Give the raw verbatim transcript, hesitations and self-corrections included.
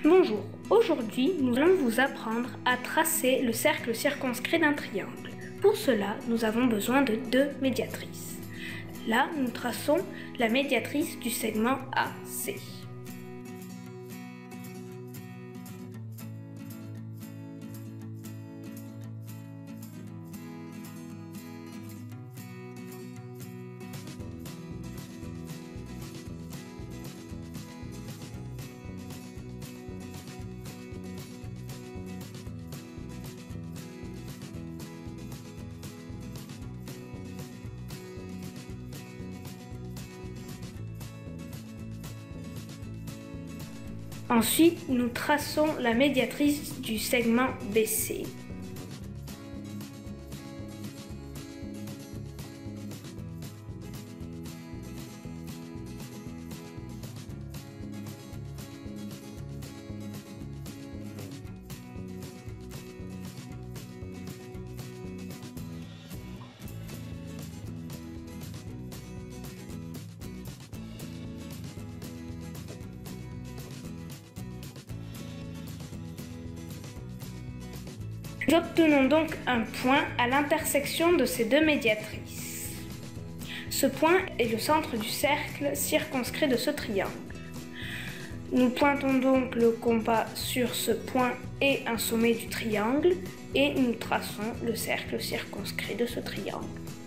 Bonjour, aujourd'hui nous allons vous apprendre à tracer le cercle circonscrit d'un triangle. Pour cela, nous avons besoin de deux médiatrices. Là, nous traçons la médiatrice du segment A C. Ensuite, nous traçons la médiatrice du segment B C. Nous obtenons donc un point à l'intersection de ces deux médiatrices. Ce point est le centre du cercle circonscrit de ce triangle. Nous pointons donc le compas sur ce point et un sommet du triangle et nous traçons le cercle circonscrit de ce triangle.